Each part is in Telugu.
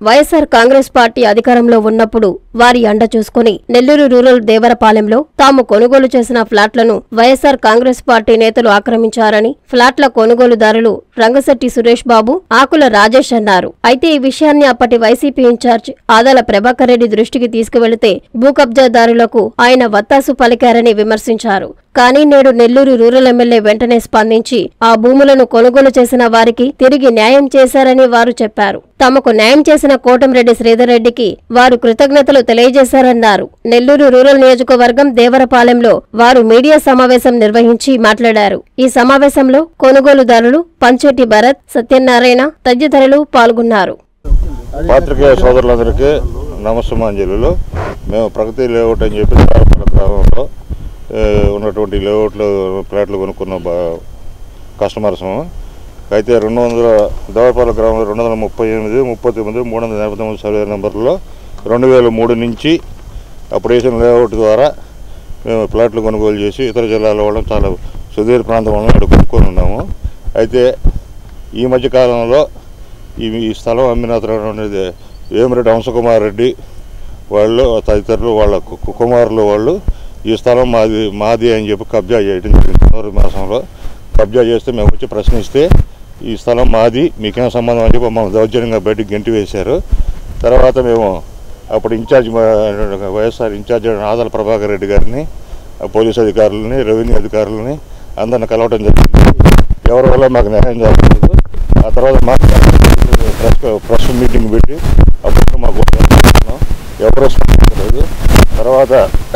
వైఎస్ఆర్ కాంగ్రెస్ పార్టీ అధికారంలో ఉన్నప్పుడు వారి అండ చూసుకుని నెల్లూరు రూరల్ దేవరపాలెంలో తాము కొనుగోలు చేసిన ఫ్లాట్లను వైఎస్ఆర్ కాంగ్రెస్ పార్టీ నేతలు ఆక్రమించారని ఫ్లాట్ల కొనుగోలుదారులు రంగశెట్టి సురేష్ బాబు, ఆకుల రాజేష్ అన్నారు. అయితే ఈ విషయాన్ని అప్పటి వైసీపీ ఇన్ఛార్జ్ ఆదాల ప్రభాకర్ రెడ్డి దృష్టికి తీసుకువెళితే భూ కబ్జాదారులకు ఆయన వత్తాసు పలికారని విమర్శించారు. కానీ నేడు నెల్లూరు రూరల్ ఎమ్మెల్యే వెంటనే స్పందించి ఆ భూములను కొనుగోలు చేసిన వారికి తిరిగి న్యాయం చేశారని వారు చెప్పారు. తమకు న్యాయం చేసిన కోటంరెడ్డి శ్రీధర్ రెడ్డికి వారు కృతజ్ఞతలు తెలియజేశారన్నారు. నెల్లూరు రూరల్ నియోజకవర్గం దేవరపాలెంలో వారు మీడియా సమావేశం నిర్వహించి మాట్లాడారు. ఈ సమావేశంలో కొనుగోలుదారులు పంచెట్టి భరత్, సత్యనారాయణ తదితరులు పాల్గొన్నారు. పాత్రికేయ సోదరులందరికీ నమస్సుమాంజలు. మేము ప్రగతి లేఅవుట్ అని చెప్పి గ్రామంలో ఉన్నటువంటి లేఅవుట్లు ఫ్లాట్లు కొనుక్కున్న కస్టమర్స్. అయితే 200 దేవరపాలెం గ్రామంలో 238, 39, 389 సర్వే నెంబర్లో 2003 నుంచి అప్పుడు వేసిన లేఅవుట్ ద్వారా మేము ఫ్లాట్లు కొనుగోలు చేసి ఇతర జిల్లాల వాళ్ళం చాలా సుదీర్ ప్రాంతం వాళ్ళని ఇక్కడ కొనుక్కొని ఉన్నాము. అయితే ఈ మధ్యకాలంలో ఈ స్థలం అమ్మిన అనేది వేమిరెడ్డి హంసకుమార్ రెడ్డి వాళ్ళు తదితరులు వాళ్ళ కుమారులు వాళ్ళు ఈ స్థలం మాది అని చెప్పి కబ్జా చేయడం జరిగింది. జనవరి మాసంలో కబ్జా చేస్తే మేము వచ్చి ప్రశ్నిస్తే ఈ స్థలం మాది, మీకేం సంబంధం అని చెప్పి మమ్మల్ని దౌర్జన్యంగా బయటికి గెంటి వేశారు. తర్వాత మేము అప్పుడు వైఎస్ఆర్ ఇన్ఛార్జ్ ఆదాల ప్రభాకర్ రెడ్డి గారిని, పోలీసు అధికారులని, రెవెన్యూ అధికారులని అందరిని కలవటం జరిగింది. ఎవరి వల్ల మాకు న్యాయం జరగలేదు. ఆ తర్వాత మాకు ప్రెస్ మీటింగ్ పెట్టి అప్పుడు మాకు ఎవరో స్పందించలేదు. తర్వాత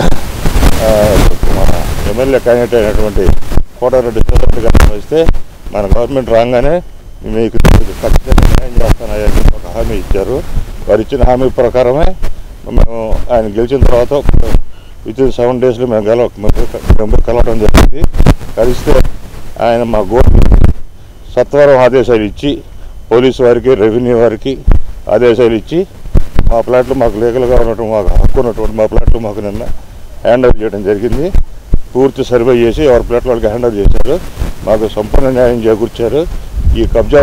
మన ఎమ్మెల్యే క్యాండిడేట్ అయినటువంటి కోటరెడ్డి శ్రీధర్ గారిని వస్తే మన గవర్నమెంట్ రాగానే మీకు ఖచ్చితంగా న్యాయం చేస్తానని ఒక హామీ ఇచ్చారు. వారు ఇచ్చిన హామీ ప్రకారమే మేము ఆయన గెలిచిన తర్వాత వితిన్ 7 daysలో మేము కలవడం జరిగింది. కలిస్తే ఆయన మా గోల్ని సత్వరం ఆదేశాలు ఇచ్చి పోలీసు వారికి, రెవెన్యూ వారికి ఆదేశాలు ఇచ్చి మా ఫ్లాట్లు మాకు లీగల్గా ఉన్నట్టు మాకు హక్కు ఉన్నటువంటి మా ఫ్లాట్లు మాకు నిన్న హ్యాండ్ ఓవర్ చేయడం జరిగింది. పూర్తి సర్వే చేసి ఎవరి ఫ్లాట్ వాళ్ళకి హ్యాండ్ ఓవర్ చేశారు. మాకు సంపూర్ణ న్యాయం చేకూర్చారు. ఈ కబ్జా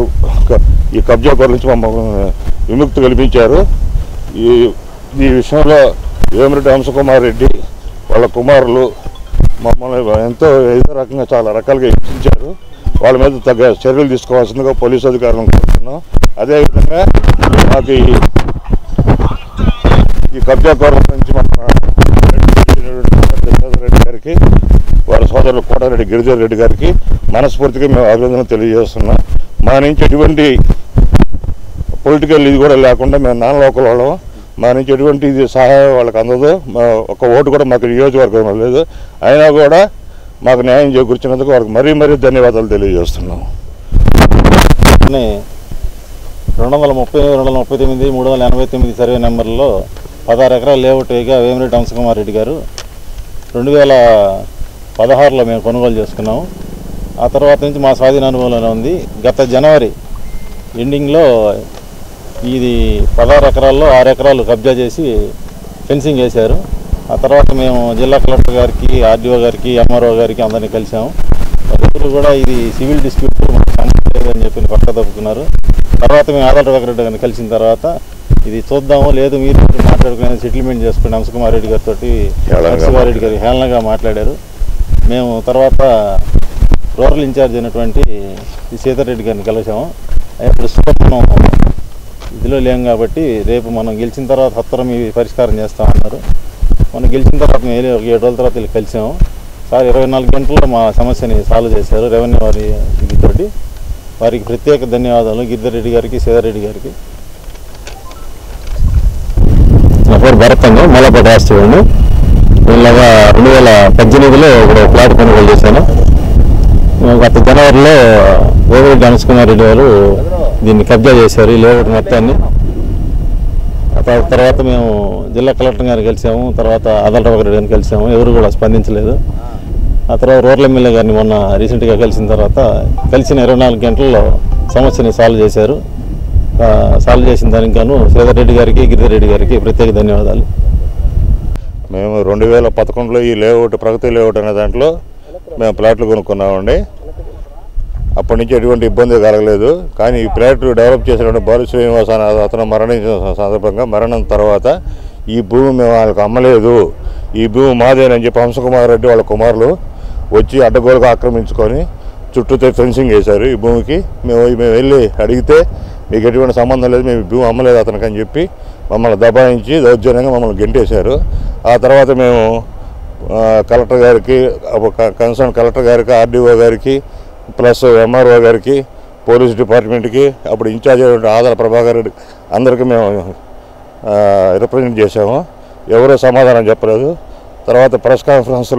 నుంచి మమ్మల్ని విముక్తి కల్పించారు. ఈ విషయంలో వేమిరెడ్డి హంసకుమార్ రెడ్డి వాళ్ళ కుమారులు మమ్మల్ని ఎంతో ఏదో రకంగా చాలా రకాలుగా హింసించారు. వాళ్ళ మీద తగ్గ చర్యలు తీసుకోవాల్సిందిగా పోలీసు అధికారులను కోరుతున్నాం. అదేవిధంగా మాకు ఈ కబ్జా కోరల నుంచి మన రెడ్డి గారికి, వారి సోదరులు కోటారెడ్డి గిరిధర్ రెడ్డి గారికి మనస్ఫూర్తిగా మేము అభినందన తెలియజేస్తున్నాం. మా నుంచి ఎటువంటి పొలిటికల్ ఇది కూడా లేకుండా మేము నాన్ లోకల్ వాళ్ళం. మా నుంచి ఎటువంటి ఇది సహాయం వాళ్ళకి అందదు. ఒక ఓటు కూడా మాకు నియోజకవర్గంలో లేదు. అయినా కూడా మాకు న్యాయం చేకూర్చినందుకు వారికి మరీ ధన్యవాదాలు తెలియజేస్తున్నాం. 230, 239, 389 సర్వే నెంబర్లో 16 ఎకరాల లేఅవుట్గా వేమిరెడ్డి హంసకుమార్ రెడ్డి గారు 2016లో మేము కొనుగోలు చేసుకున్నాము. ఆ తర్వాత నుంచి మా స్వాధీన అనుభవంలోనే ఉంది. గత జనవరి ఎండింగ్లో ఇది 16 ఎకరాల్లో 6 ఎకరాలు కబ్జా చేసి ఫెన్సింగ్ వేశారు. ఆ తర్వాత మేము జిల్లా కలెక్టర్ గారికి, ఆర్డీఓ గారికి, ఎంఆర్ఓ గారికి అందరినీ కలిసాము. ఎవరు కూడా ఇది సివిల్ డిస్ప్యూట్ మాకు సంబంధం లేదని చెప్పి పక్క తప్పుకున్నారు. తర్వాత మేము ఆదాల ప్రభాకర్ రెడ్డి గారిని కలిసిన తర్వాత ఇది చూద్దాము, లేదు మీరు మాట్లాడుకునే సెటిల్మెంట్ చేసుకుని హంసకుమార్ రెడ్డి గారితో హంసకుమార్ రెడ్డి గారు హేళనగా మాట్లాడారు. మేము తర్వాత రూరల్ ఇన్ఛార్జ్ అయినటువంటి శ్రీధర్ రెడ్డి గారిని కలిసాము. ప్రస్తుతం ఇదిలో లేం కాబట్టి రేపు మనం గెలిచిన తర్వాత హత్తరం ఇవి పరిష్కారం చేస్తామన్నారు. మనం గెలిచిన తర్వాత మేము 7 రోజుల తర్వాత వెళ్ళి కలిసాము. సార్ 24 గంటల్లో మా సమస్యని సాల్వ్ చేశారు రెవెన్యూ వారి ఇదితోటి. వారికి ప్రత్యేక ధన్యవాదాలు గిరిధర్ రెడ్డి గారికి, శ్రీధర్ రెడ్డి గారికి. నా పేరు భరత్ అండి, మల్లపేట రాష్ట్రండి. ఇలాగా 2018లో ఒక ఫ్లాట్ కొనుగోలు చేశాను. గత జనవరిలో వేమిరెడ్డి హంసకుమార్ రెడ్డి గారు దీన్ని కబ్జా చేశారు, ఈ లేఅవుట్ మొత్తాన్ని. తర్వాత మేము జిల్లా కలెక్టర్ గారిని కలిసాము. తర్వాత ఆదాల ప్రభాకర్ రెడ్డి గారిని కలిసాము. ఎవరు కూడా స్పందించలేదు. ఆ తర్వాత రూరల్ ఎమ్మెల్యే గారిని మొన్న రీసెంట్గా కలిసిన తర్వాత కలిసిన 24 గంటల్లో సమస్యని సాల్వ్ చేశారు. సాల్వ్ చేసిన దానికి గాను శ్రీధర్ రెడ్డి గారికి, గిరిధర్ రెడ్డి గారికి ప్రత్యేక ధన్యవాదాలు. మేము 2011లో ఈ లేఅవుట్ ప్రగతి లేఅవుట్ అనే దాంట్లో మేము ప్లాట్లు కొనుక్కున్నామండి. అప్పటి నుంచి ఎటువంటి ఇబ్బంది కలగలేదు. కానీ ఈ ప్లాట్ డెవలప్ చేసినటువంటి బాలు శ్రీనివాస్ అనే అతను మరణించిన సందర్భంగా మరణం తర్వాత ఈ భూమి మేము వాళ్ళకి అమ్మలేదు, ఈ భూమి మాదేనని చెప్పి హంసకుమార్ రెడ్డి వాళ్ళ కుమారులు వచ్చి అడ్డగోలుగా ఆక్రమించుకొని చుట్టూతో ఫెన్సింగ్ వేశారు. ఈ భూమికి మేము వెళ్ళి అడిగితే మీకు ఎటువంటి సంబంధం లేదు, మేము భూమి అమ్మలేదు అతనికి అని చెప్పి మమ్మల్ని దబాయించి దౌర్జన్యంగా మమ్మల్ని గెంటేశారు. ఆ తర్వాత మేము కలెక్టర్ గారికి, కన్సర్న్ కలెక్టర్ గారికి, ఆర్డీఓ గారికి, ప్లస్ ఎంఆర్ఓ గారికి, పోలీస్ డిపార్ట్మెంట్కి, అప్పుడు ఇన్ఛార్జ్ అయినటువంటి ఆదాల ప్రభాకర్ రెడ్డి అందరికీ మేము రిప్రజెంట్ చేసాము. ఎవరూ సమాధానం చెప్పలేదు. తర్వాత ప్రెస్ కాన్ఫరెన్స్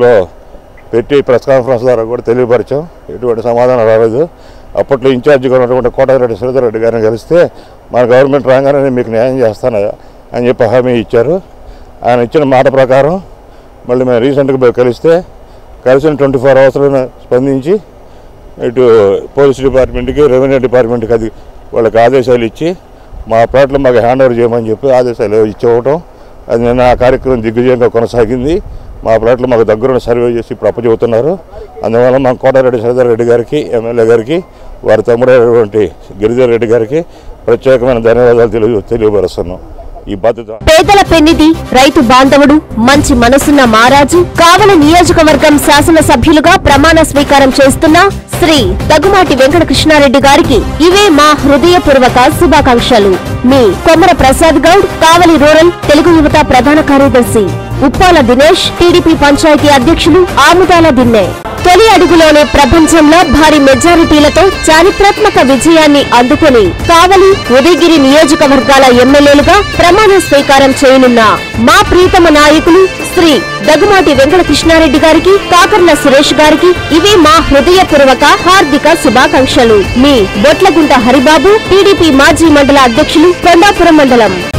ద్వారా కూడా తెలియపరిచాం, ఎటువంటి సమాధానం రాలేదు. అప్పట్లో ఇన్ఛార్జిగా ఉన్నటువంటి కోటగిరెడ్డి శ్రీధర్ రెడ్డి గారిని కలిస్తే మన గవర్నమెంట్ రాగానే మీకు న్యాయం చేస్తాను అని చెప్పి హామీ ఇచ్చారు. ఆయన ఇచ్చిన మాట ప్రకారం మళ్ళీ మేము రీసెంట్గా కలిసిన 24 అవర్స్లో స్పందించి ఇటు పోలీస్ డిపార్ట్మెంట్కి, రెవెన్యూ డిపార్ట్మెంట్కి అది వాళ్ళకి ఆదేశాలు ఇచ్చి మా ప్లాట్లు మాకు హ్యాండ్ ఓవర్ చేయమని చెప్పి ఆదేశాలు ఇచ్చివ్వటం, అది నిన్న ఆ కార్యక్రమం దిగ్విజయంగా కొనసాగింది. మా ప్లాట్లు మాకు దగ్గరున్న సర్వే చేసి ఇప్పుడు అప్పచెబుతున్నారు. అందువల్ల మా కోటారెడ్డి శ్రీధర్ రెడ్డి గారికి, ఎమ్మెల్యే గారికి, వారి తమ్ముడైనటువంటి గిరిధర్ రెడ్డి గారికి ప్రత్యేకమైన ధన్యవాదాలు తెలియపరుస్తున్నాం. ఈ బాధ్యత పేదల పెన్నిధి, రైతు బాంధవుడు, మంచి మనసున్న మారాజు, కావలి నియోజకవర్గం శాసనసభ్యులుగా ప్రమాణ స్వీకారం చేస్తున్న శ్రీ దగ్గుమాటి వెంకట కృష్ణారెడ్డి గారికి ఇవే మా హృదయపూర్వక శుభాకాంక్షలు. మీ కొమ్మర ప్రసాద్ గౌడ్, కావలి రూరల్ తెలుగు యువత ప్రధాన కార్యదర్శి. ఉప్పాల దినేష్, టీడీపీ పంచాయతీ అధ్యక్షులు, ఆముదాల దిన్నే. తొలి అడుగులోనే ప్రపంచంలో భారీ మెజారిటీలతో చారిత్రాత్మక విజయాన్ని అందుకుని కావలి, ఉదయగిరి నియోజకవర్గాల ఎమ్మెల్యేలుగా ప్రమాణ స్వీకారం చేయనున్న మా ప్రీతమ నాయకులు శ్రీ దగ్గుమాటి వెంకట కృష్ణారెడ్డి గారికి, కాకర్ల సురేష్ గారికి ఇవే మా హృదయపూర్వక హార్దిక శుభాకాంక్షలు. మీ బొట్లగుంట హరిబాబు, టీడీపీ మాజీ మండల అధ్యక్షులు, కొండాపురం మండలం.